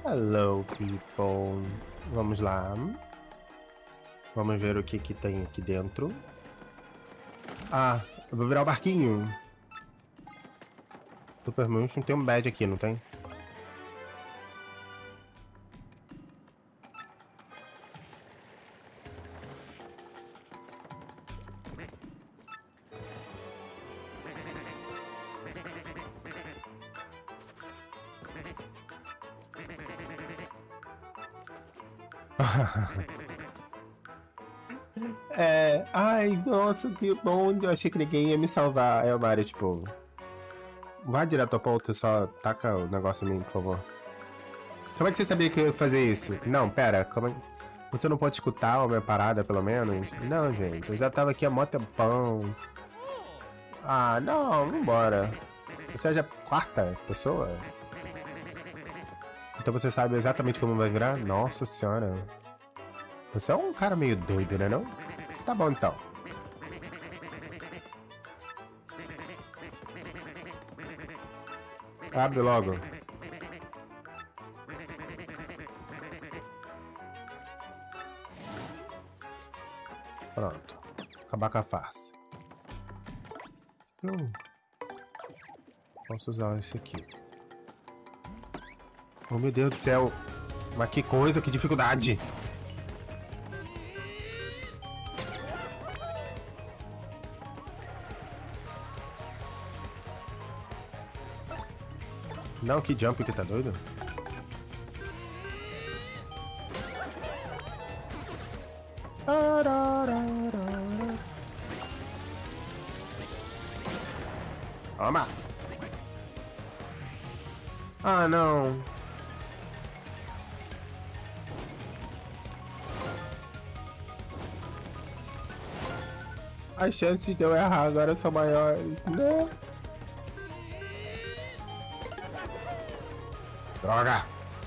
Hello, people. Vamos lá. Vamos ver o que que tem aqui dentro. Ah, eu vou virar o barquinho. Super Motion tem um badge aqui, não tem? Ai, nossa, que bom. Eu achei que ninguém ia me salvar. Aí o Mario, tipo, vai direto ao ponto, só taca o negócio em mim, por favor. Como é que você sabia que eu ia fazer isso? Não, pera, como é... Você não pode escutar a minha parada, pelo menos? Não, gente, eu já tava aqui há mó tempão. Ah, não, vambora. Você é já a quarta pessoa? Então você sabe exatamente como vai virar? Nossa senhora. Você é um cara meio doido, né não? Tá bom então. Abre logo. Pronto. Acabar com a farsa. Posso usar esse aqui. Oh meu Deus do céu. Mas que coisa, que dificuldade. Não, que jump que tá doido. Toma. Ah, não. As chances de eu errar agora são maiores, né? Droga!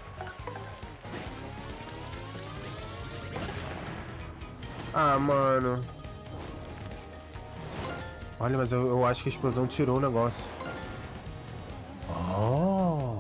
Ah, mano. Olha, mas eu acho que a explosão tirou o negócio. Oh!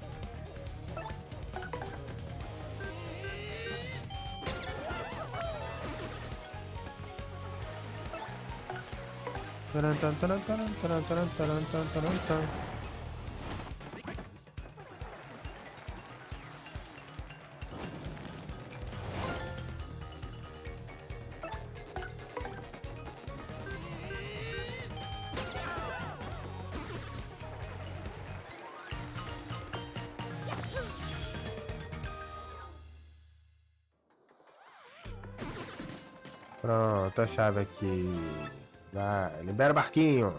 Pronto, a chave aqui. Vai, libera o barquinho.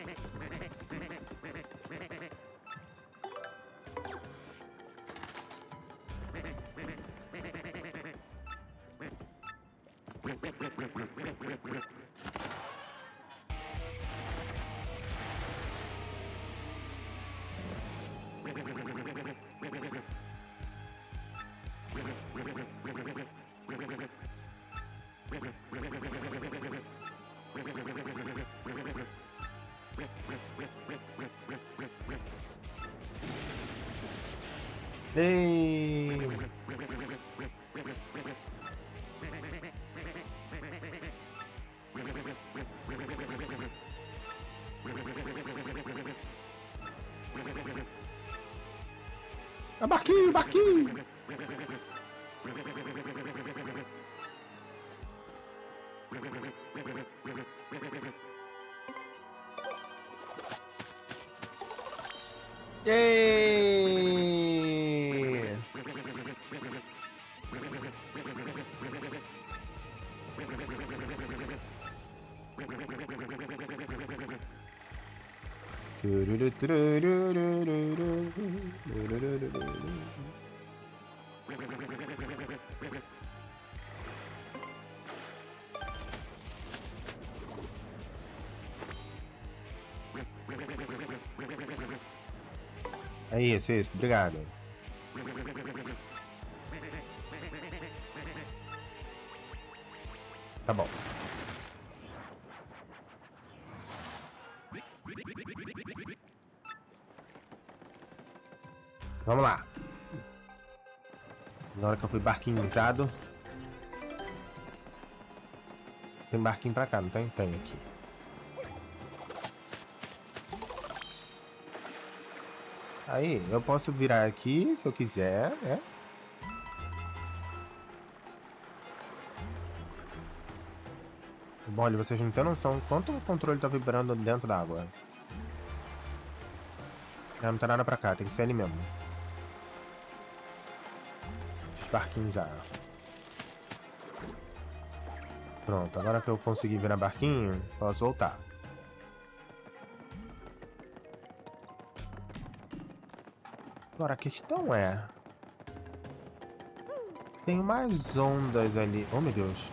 Ei! É barquinho, barquinho! Ei! É isso, obrigado. Tá bom. Vamos lá. Agora que eu fui barquinhizado. Tem barquinho pra cá, não tem? Tem aqui. Aí, eu posso virar aqui se eu quiser, né? Bom, olha, vocês não têm noção quanto o controle tá vibrando dentro da água. Não tem nada pra cá, tem que ser ali mesmo. Desbarquinizar. Pronto, agora que eu consegui virar barquinho, posso voltar. Agora a questão é... Tem mais ondas ali. Oh, meu Deus.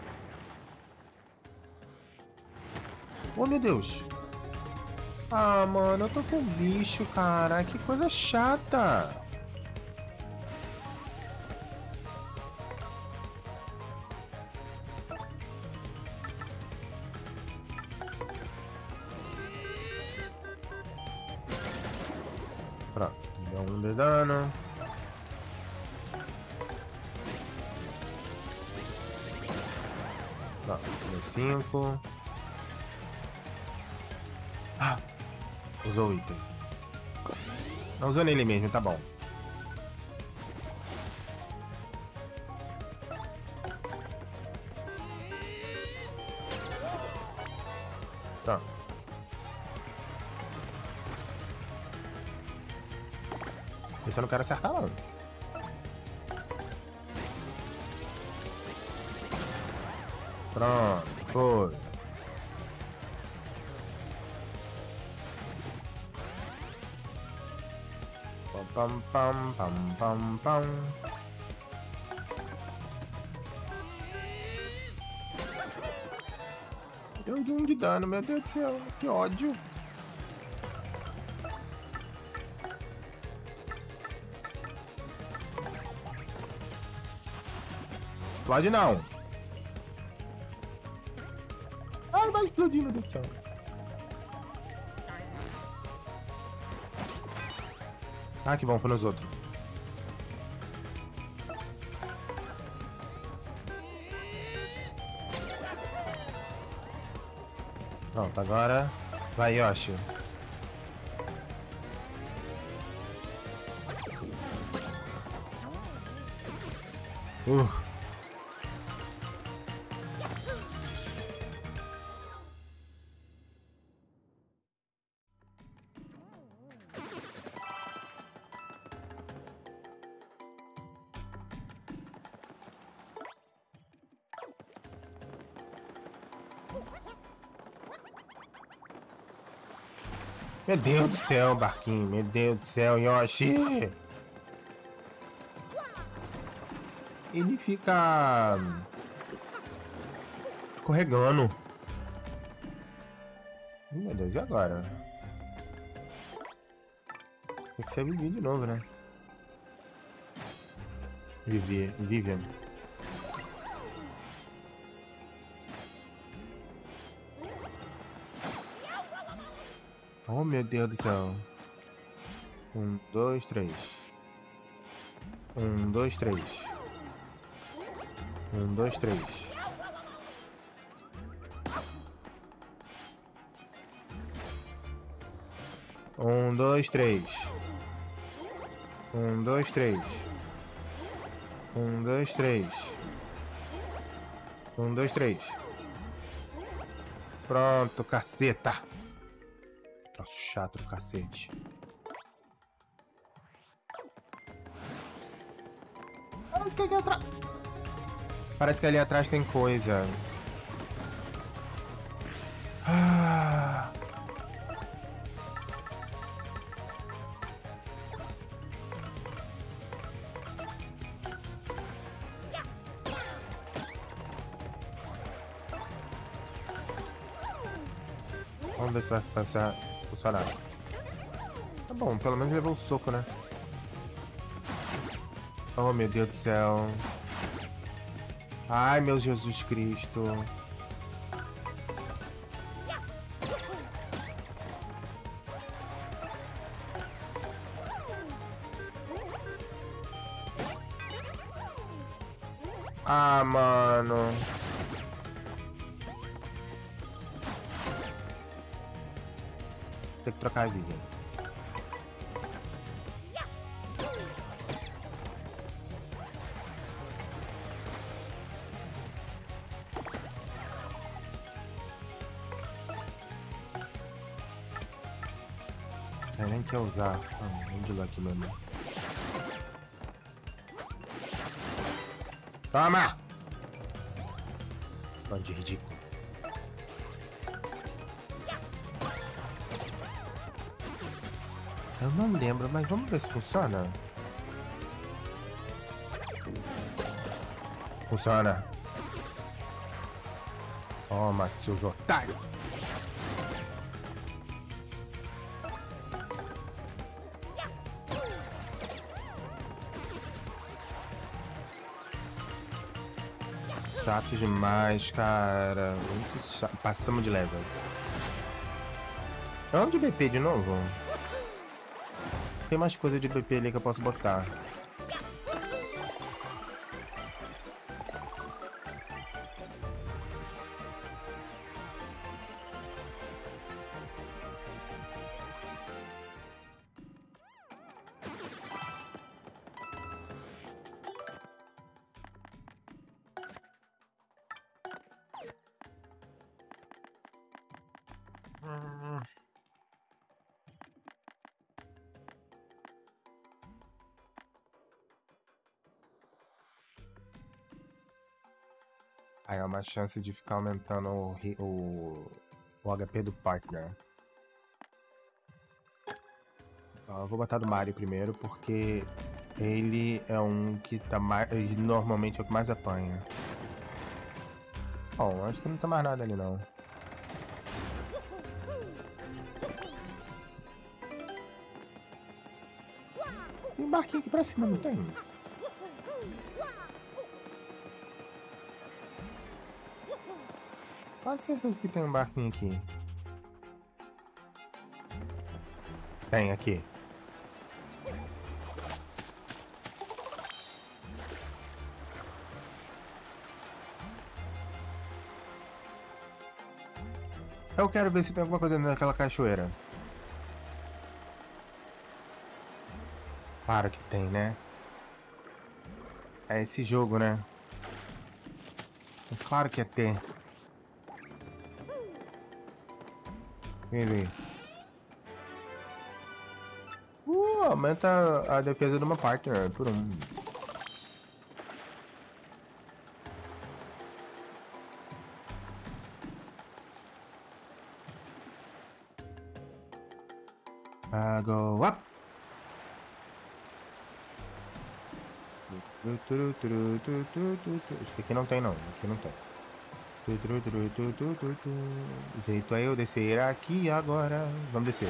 Oh, meu Deus. Ah, mano, eu tô com bicho, cara. Que coisa chata. Pronto, deu 1 de dano. Pronto, deu 5. Ah, usou o item. Não usou nele mesmo, tá bom. Pronto. Esse eu não quero acertar, não. Pronto, foi. Pam, pam, pam, pam, pam. Deu de 1 de dano, meu Deus do céu. Que ódio. Explode não. Ai, vai explodir, meu Deus do céu. Ah, que bom, foi nos outros. Pronto, agora vai, Yoshi. Meu Deus do céu, barquinho. Meu Deus do céu, Yoshi. Ele fica escorregando. Meu Deus, e agora? Tem que ser Vivi de novo, né? Vivian. Oh, meu Deus do céu. 1, 2, 3. 1, 2, 3. 1, 2, 3. 1, 2, 3. 1, 2, 3. 1, 2, 3. 1, 2, 3. Pronto, caceta. Troço chato do cacete. Parece que aqui atrás... Parece que ali atrás tem coisa. Ah. Vamos ver se vai funcionar. Tá bom, pelo menos levou o soco, né? Oh, meu Deus do céu. Ai, meu Jesus Cristo. Ah, mano. Tem que trocar a vida. Eu nem quer usar. Vamos de luck mesmo. Toma! Bando de ridículo. Eu não lembro, mas vamos ver se funciona. Funciona. Toma, seus otários. Chato demais, cara. Muito chato. Passamos de level. Vamos de BP de novo? Tem mais coisa de BP ali que eu posso botar. Aí é uma chance de ficar aumentando o HP do partner. Eu vou botar do Mario primeiro, porque ele é um que tá mais. Ele normalmente é o que mais apanha. Bom, acho que não tem mais nada ali não. Tem um barquinho aqui pra cima, não tem? Quase certeza que tem um barquinho aqui. Tem aqui. Eu quero ver se tem alguma coisa naquela cachoeira. Claro que tem, né? É esse jogo, né? É claro que é ter. Vem ver. Aumenta a defesa de uma partner por um. Go up. Acho que aqui não tem não. Aqui não tem. Jeito é eu descer aqui agora. Vamos descer.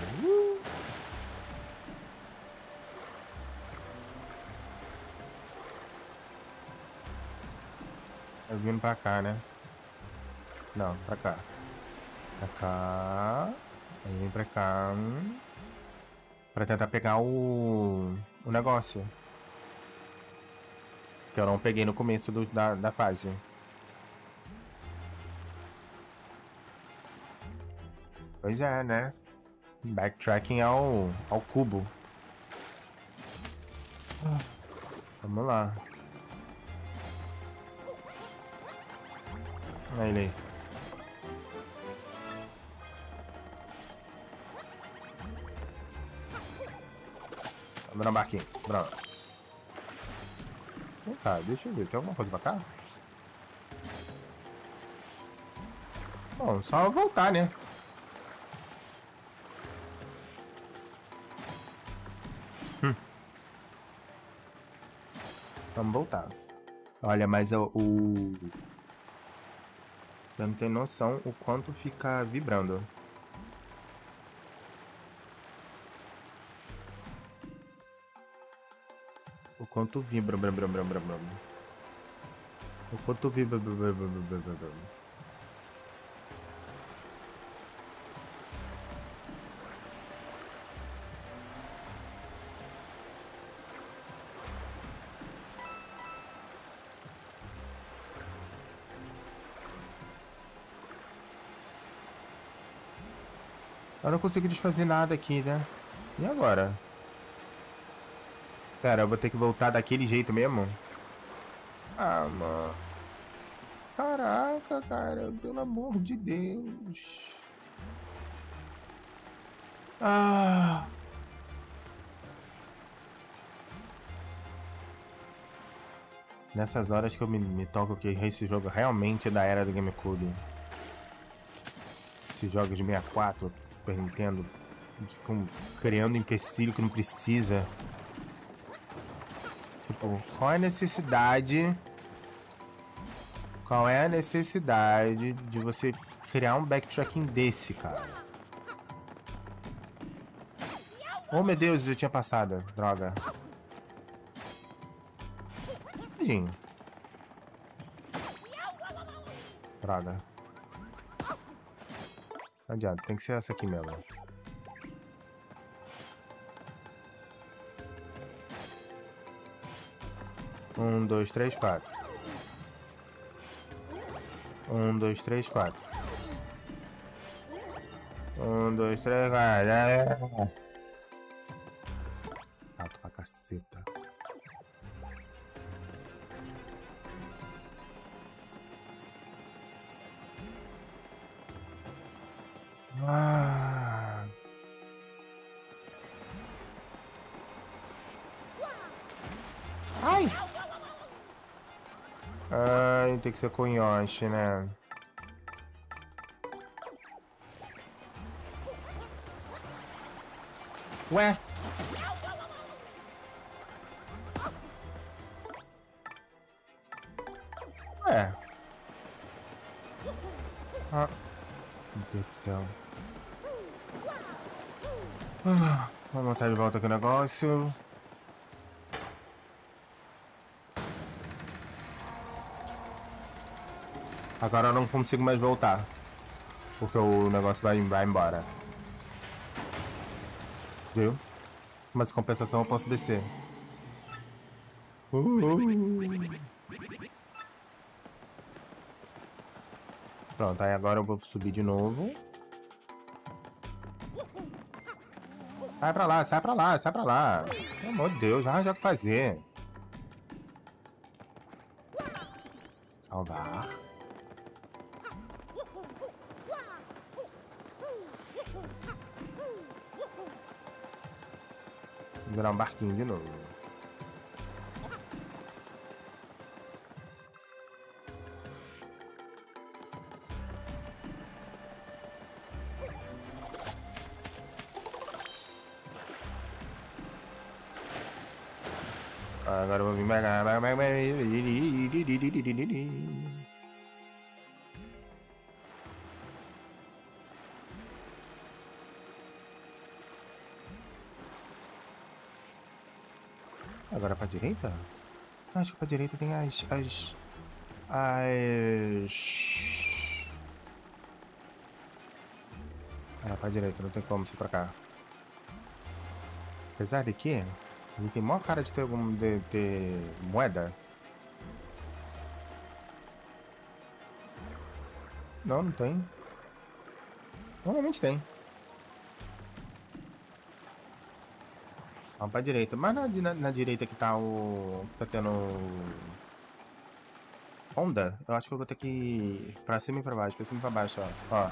Eu vindo pra cá, né? Não, pra cá. Pra cá. Aí vem pra cá. Pra tentar pegar o negócio. Que eu não peguei no começo da fase. Pois é, né? Backtracking ao cubo. Vamos lá. Olha ele aí. Vamos na barquinha. Pronto. Vem cá, deixa eu ver. Tem alguma coisa pra cá? Bom, só voltar, né? Vamos voltar. Olha, mas eu não tenho noção o quanto fica vibrando. O quanto vibra. O quanto vibra. Eu não consigo desfazer nada aqui, né? E agora? Pera, eu vou ter que voltar daquele jeito mesmo? Ah, mano. Caraca, cara. Pelo amor de Deus. Ah. Nessas horas que eu me toco que esse jogo realmente é da era do GameCube. Esses jogos de 64, Super Nintendo, ficam criando empecilho que não precisa. Tipo, qual é a necessidade? Qual é a necessidade de você criar um backtracking desse, cara? Oh, meu Deus, eu tinha passado. Droga. Tadinho. Droga. Não adianta, tem que ser essa aqui mesmo. Um, dois, três, quatro. Um, dois, três, quatro. Um, dois, três, quatro. Rato pra caceta. Ah. Ai! Ai, tem que ser com Yoshi, né? Ué? Ué? Ah, meu Deus do céu. Vamos botar de volta aqui o negócio. Agora eu não consigo mais voltar. Porque o negócio vai embora. Viu? Mas em compensação eu posso descer. Pronto, aí agora eu vou subir de novo. Sai pra lá, sai pra lá, sai pra lá. Pelo amor de Deus, já o que fazer. Salvar. Vou virar um barquinho de novo. Agora eu vou vir pegar. Agora pra direita? Acho que pra direita tem as... É, pra direita, não tem como ser pra cá. Apesar de que ele tem maior cara de ter ter moeda. Não, não tem. Normalmente tem. Vamos pra direita. Mas na direita que tá o... Tá tendo... Onda? Eu acho que eu vou ter que ir pra cima e pra baixo. Pra cima e pra baixo, ó.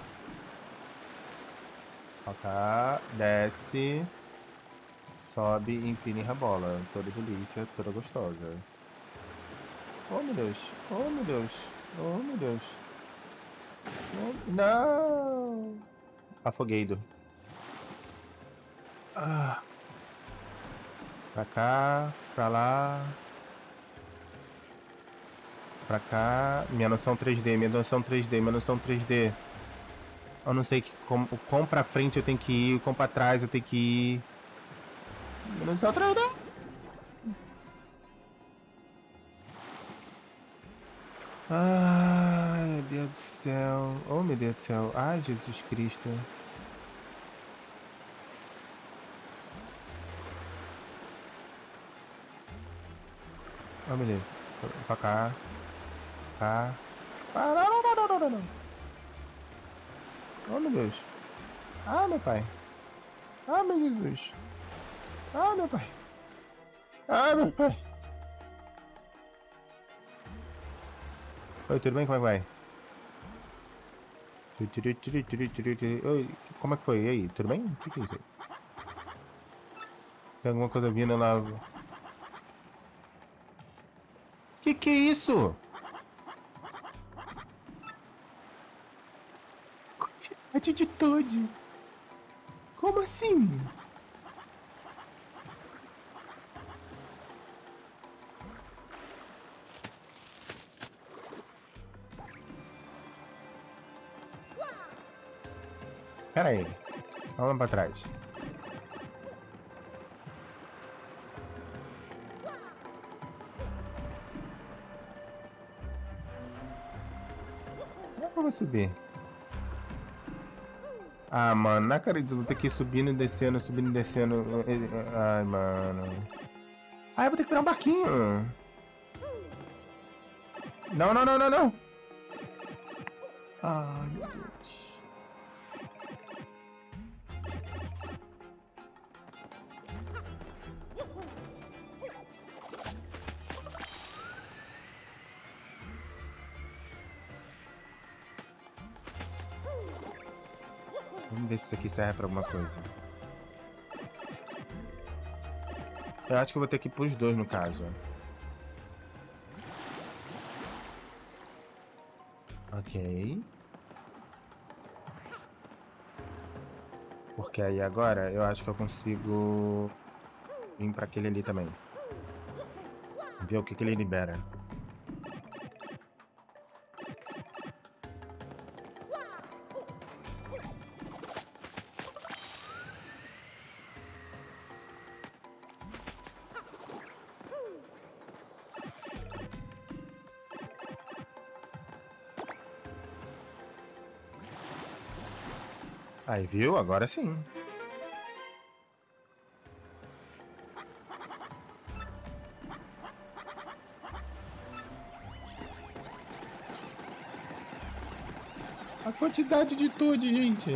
Ó. Cá, desce. Sobe, empina e rebola. Toda delícia, toda gostosa. Oh, meu Deus. Oh, meu Deus. Oh, meu Deus. Oh, não! Afogueido. Ah. Pra cá, pra lá. Pra cá. Minha noção 3D, minha noção 3D, minha noção 3D. Eu não sei o quão pra frente eu tenho que ir, o quão pra trás eu tenho que ir. Minha noção 3D. Ai, meu Deus do céu. Oh, meu Deus do céu. Ai, Jesus Cristo. Oh, meu Deus. Pra cá. Cá. Ah, não. Oh, meu Deus. Ah, meu pai. Ah, meu Jesus. Ah, meu pai. Ah, meu pai. Oi, tudo bem? Como é que vai? Oi, como é que foi? E aí, tudo bem? O que que é isso aí? Tem alguma coisa vindo lá? Que é isso? Quantidade de Toad. Como assim? Pera aí. Vamos lá pra trás. Como é que eu vou subir? Ah, mano, não acredito. Vou ter que ir subindo e descendo, subindo e descendo. Ai, mano. Ah, eu vou ter que virar um barquinho. Não, não, não, não, não. Ai, meu Deus. Vamos ver se isso aqui serve pra alguma coisa. Eu acho que eu vou ter que ir pros dois, no caso. Ok. Porque aí agora eu acho que eu consigo vir pra aquele ali também. Ver o que ele libera. Aí, viu? Agora sim. A quantidade de tudo, gente.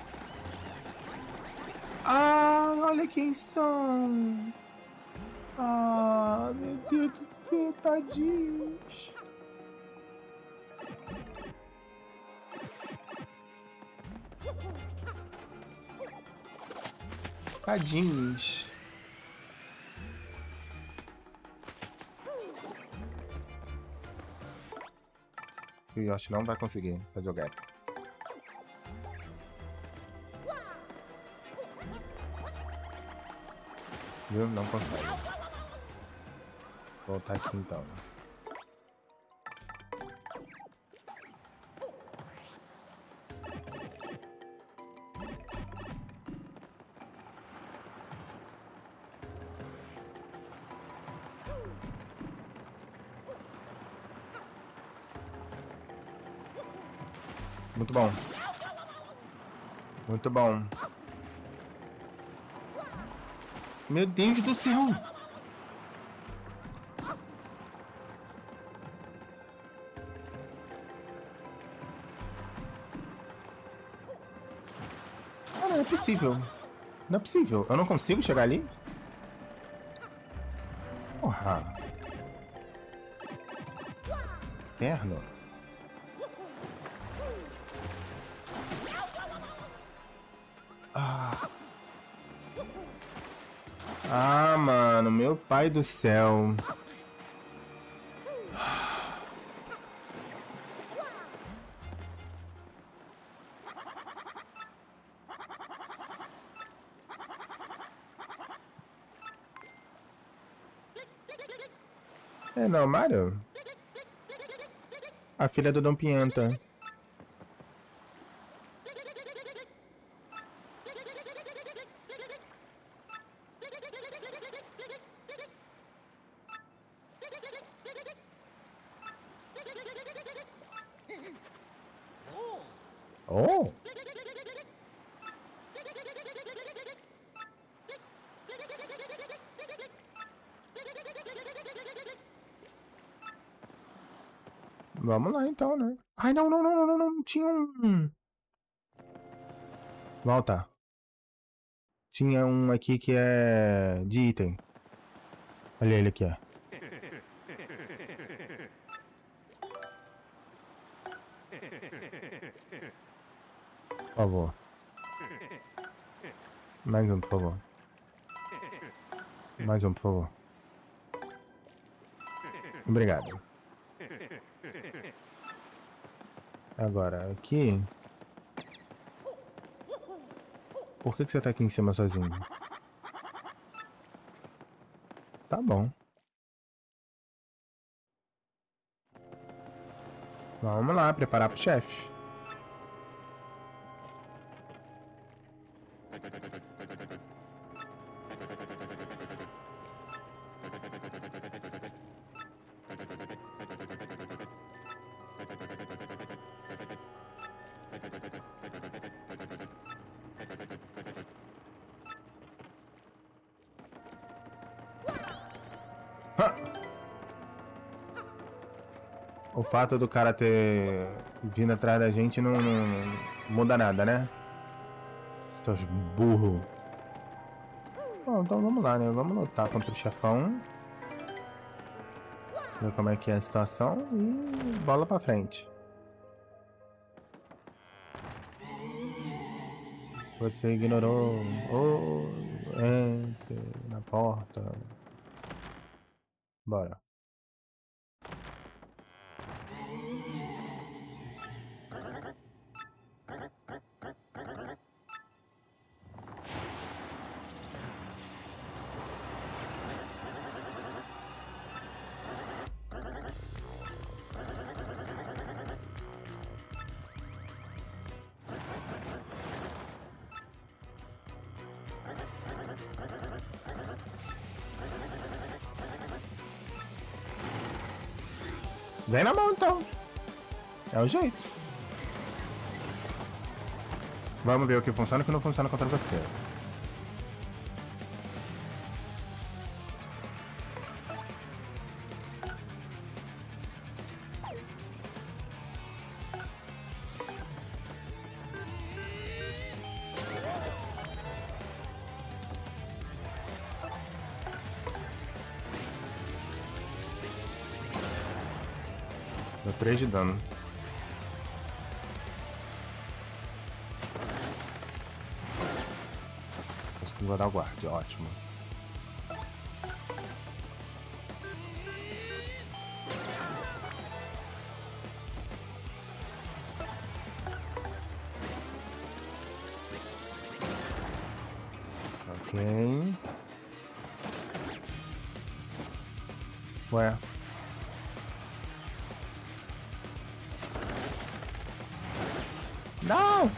Ah, olha quem são. Ah, meu Deus do céu, tadinhos. Tadinhos. O Yoshi não vai conseguir fazer o gap. Viu? Não consegue. Vou voltar aqui então. Muito bom. Muito bom. Meu Deus do céu! Ah, não é possível. Não é possível. Eu não consigo chegar ali? Porra. Inferno. Ah. Ah, mano. Meu pai do céu. É, não, Mario. A filha do Dom Pienta. Oh! Vamos lá então, né? Ai, não, não, não, não, não, não. Tinha um. Volta. Tinha um aqui que é de item. Olha ele aqui, ó. Por favor. Mais um, por favor. Mais um, por favor. Obrigado. Agora, aqui... Por que você tá aqui em cima sozinho? Tá bom. Vamos lá, preparar pro chefe. O fato do cara ter vindo atrás da gente não muda nada, né? Seus burros. Bom, então vamos lá, né? Vamos lutar contra o chefão. Ver como é que é a situação e bola pra frente. Você ignorou. Oh, entre na porta. Bora. Vem na mão então. É o jeito. Vamos ver o que funciona e o que não funciona contra você. Deu 3 de dano. Acho que vou dar o guarde, ótimo. Ok. Ué. Não!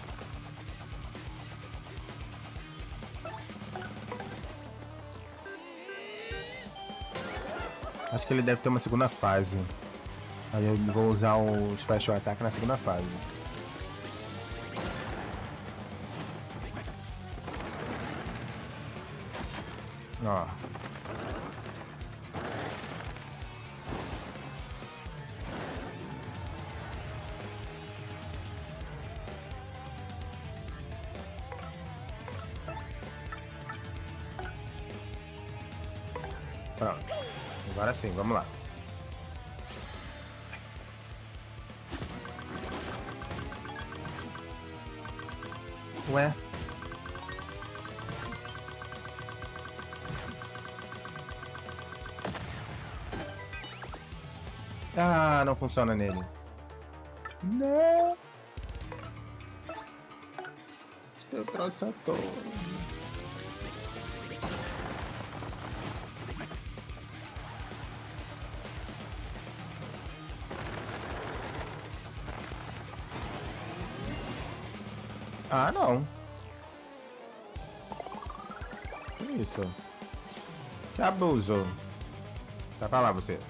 Acho que ele deve ter uma segunda fase. Aí eu vou usar o Special Attack na segunda fase. Ó. Pronto. Agora sim, vamos lá. Ué? Ah, não funciona nele. Não. Eu trouxe a toa. Ah, não. Que isso? Que abuso. Vai pra lá, você.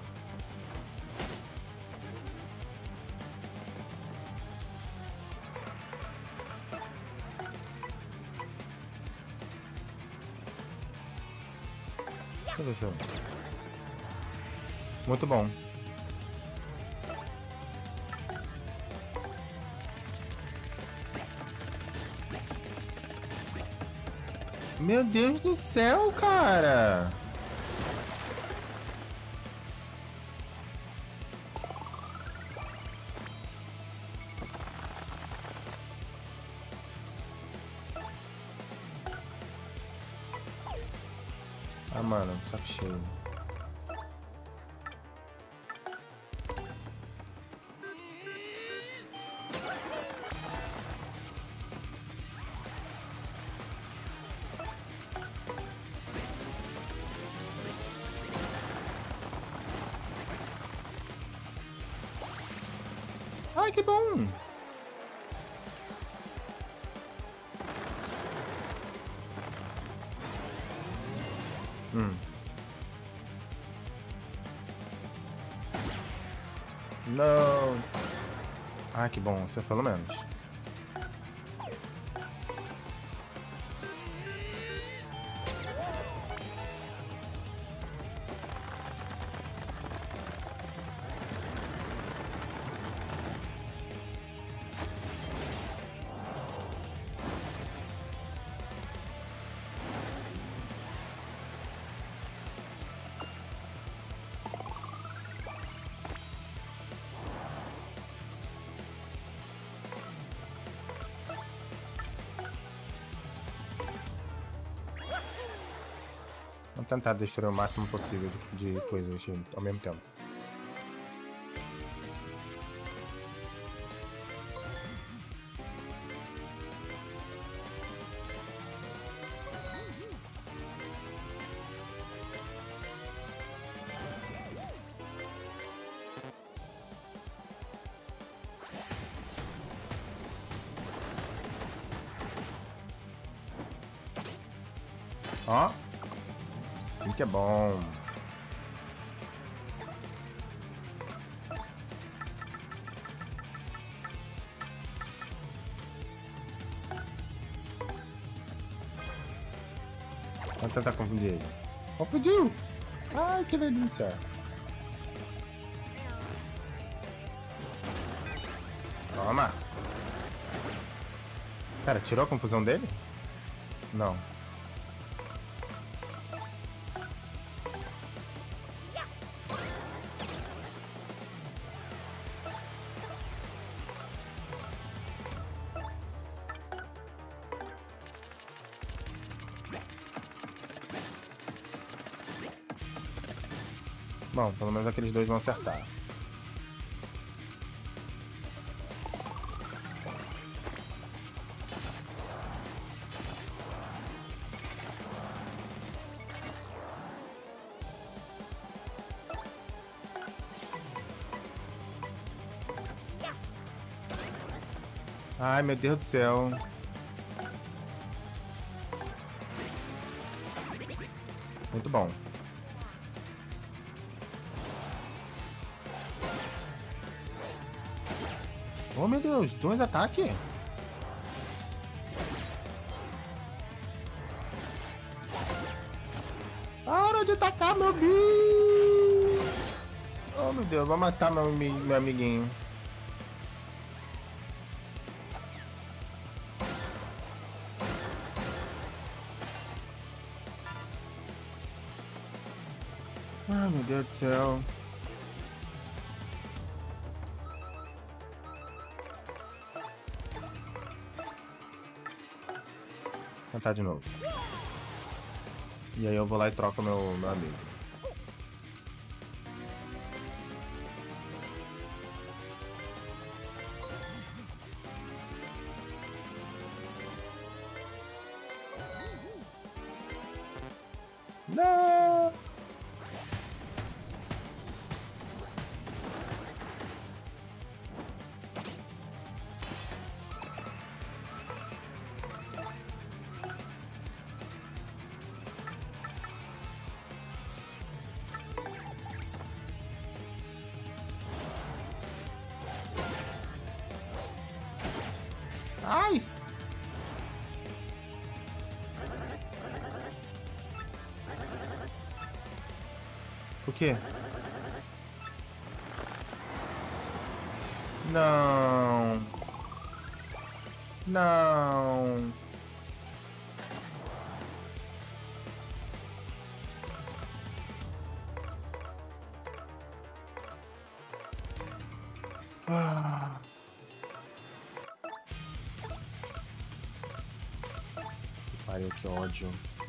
O que aconteceu? Muito bom. Meu Deus do céu, cara. Ah, mano, saco cheio. Ai, que bom! Não! Ah, que bom, isso é pelo menos. Vamos tentar destruir o máximo possível de coisas ao mesmo tempo. Ó. Sim que é bom. Vamos tentar confundir ele. Confundiu! Ai, que delícia! Toma! Cara, tirou a confusão dele? Não. Bom, pelo menos aqueles dois vão acertar. Ai, meu Deus do céu. Muito bom. Oh, meu Deus, 2 ataques? Para de atacar meu bicho! Oh, meu Deus, vai matar meu amiguinho. Ai, meu Deus do céu. Vou tentar de novo. E aí eu vou lá e troco meu amigo. Não! Ai! O quê? Não. Não. Ah. Pariu, que ódio.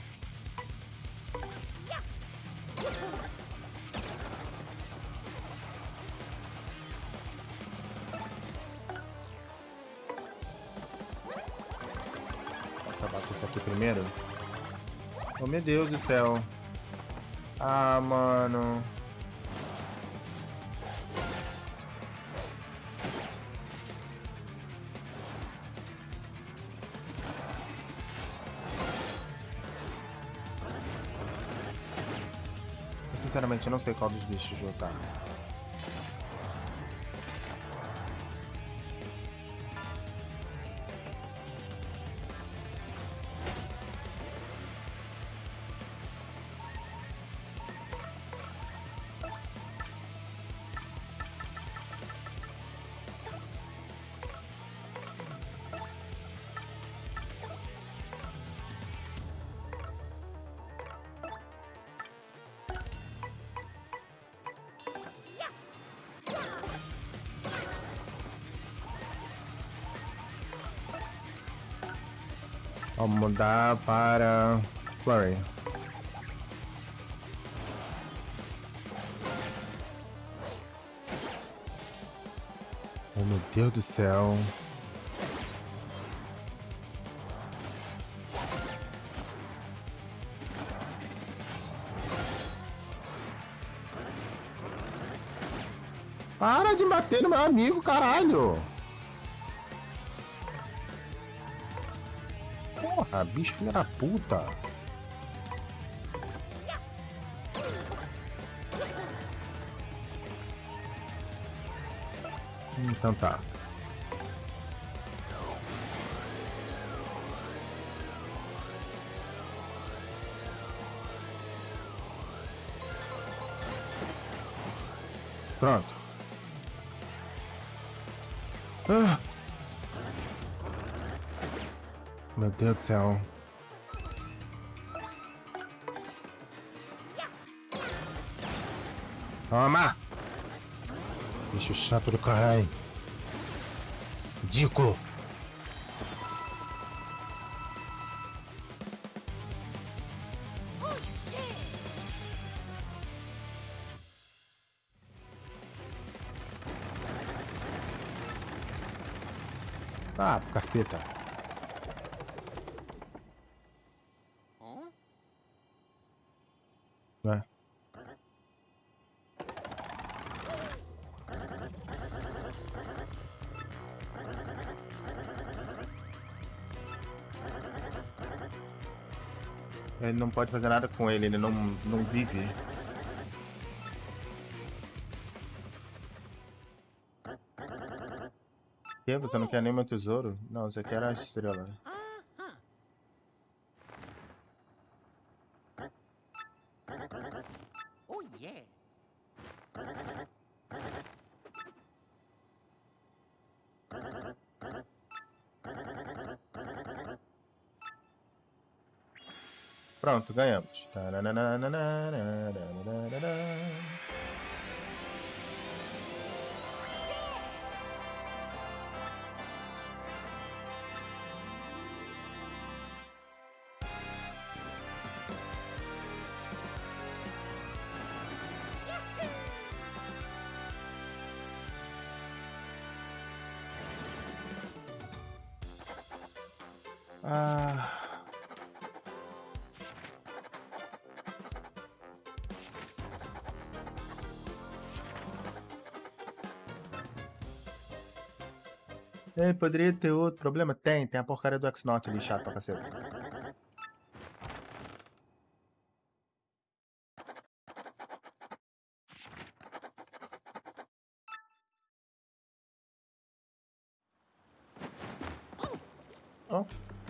Vou acabar com isso aqui primeiro. Oh, meu Deus do céu. Ah, mano. Sinceramente, eu não sei qual dos bichos lutar. Vamos mudar para Flurry. Oh, meu Deus do céu. Para de bater no meu amigo, caralho. Porra, bicho filha da puta. Então tá. Pronto. Ah. Meu Deus do céu. Toma! Bicho chato do caralho. Dico! Ah, caceta. É. Ele não pode fazer nada com ele não vive. Que? Você não quer nem meu tesouro? Não, você quer a estrela. Oh yeah. Pronto, ganhamos. Ah. É, poderia ter outro problema? Tem a porcaria do X-Note ali, chato pra caceta. Oh.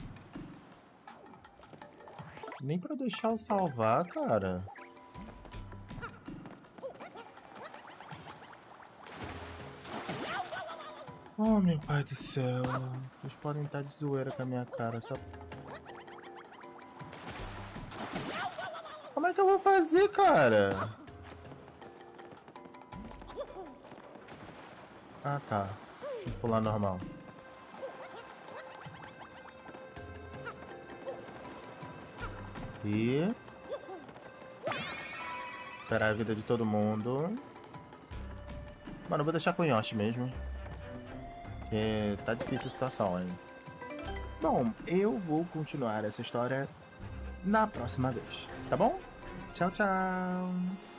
Nem pra deixar eu salvar, cara. Oh, meu pai do céu. Vocês podem estar de zoeira com a minha cara. Só... Como é que eu vou fazer, cara? Ah, tá. Tem que pular normal. E... esperar a vida de todo mundo. Mano, eu vou deixar com o Yoshi mesmo. Porque tá difícil a situação, hein? Bom, eu vou continuar essa história na próxima vez, tá bom? Tchau, tchau!